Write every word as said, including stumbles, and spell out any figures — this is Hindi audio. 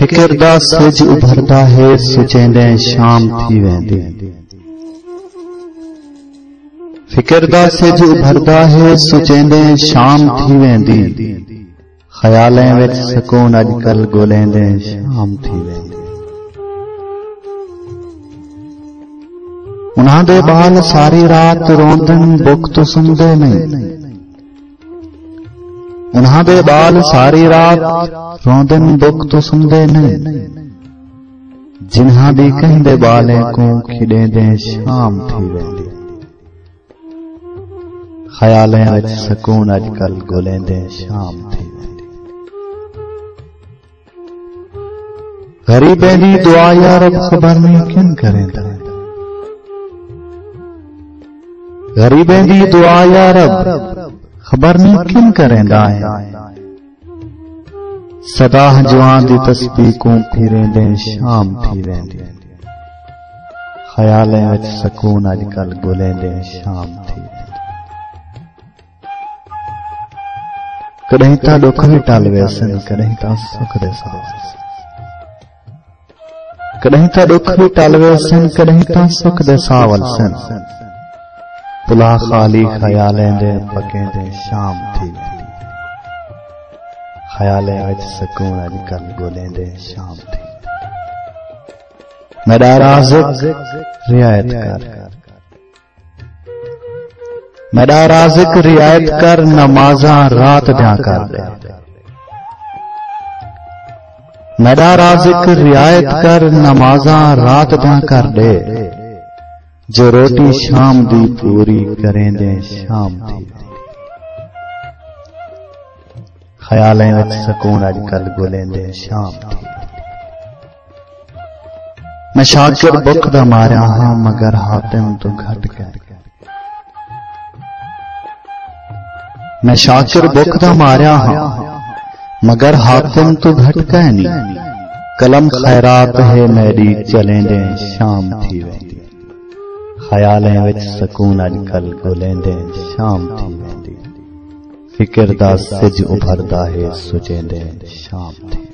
फिकर दा सिज उभरदा है सुचेंदे शाम थी वेंदी। फिकर दा सिज उभरदा है सुचेंदे शाम थी वेंदी। ख्यालें विच सकून अजकल गोलेंदे शाम थी वेंदी। उन्हां दे बाल सारी रात रोंदन बुख तो सुनदे नहीं। उन्हां दे बाल सारी रात रोंदन बुख तो सुनदे नहीं। जिन्हां दी कहंदे बालें को खिडेंदे शाम थी वेंदी। ख्यालें विच सकून अजकल गोलेंदे शाम थी वेंदी। गरीबें दी दुआ या रब खबर नहीं किन करेंदा। गरीबें दी दुआ या रब खबर नहीं किन करेंदा है। सदा हजवां दी तस्बीह को फिरेंदे शाम थी वेंदी। ख्यालें विच सकून अजकल गोलेंदे शाम थी वेंदी। कदहीं तां दुख भी टल वेसन, कदहीं तां सुख दे सावल। कदहीं तां दुख भी टल वेसन, कदहीं तां सुख दे सावल सन। पुला खाली ख्यालें दे पकेंदे शाम थी वेंदी। ख्यालें विच सकून अजकल गोलेंदे शाम थी। मेरा राज़िक रियायत कर, मेरा राज़िक रियायत कर, नमाज़ां रात दियां कर दे। मेरा राज़िक रियायत कर, नमाज़ां रात दियां कर दे। जो रोटी शाम दी पूरी करेंदे शाम थी वेंदी। ख्यालें विच सकून अजकल गोलेंदे शाम थी वेंदी। मैं शाकिर बुख दा मारिया हां मगर हातिम तो घट गया। मैं शाकिर बुख दा मारिया हां मगर हातिम तो घट गए नहीं। कलम खैरात है मेरी चलेंदे शाम थी वेंदी। ख्यालें विच सकून अजकल गोलेंदे शाम थी वेंदी। फिकर दा सिज उभरदा है सुचेंदे शाम थी।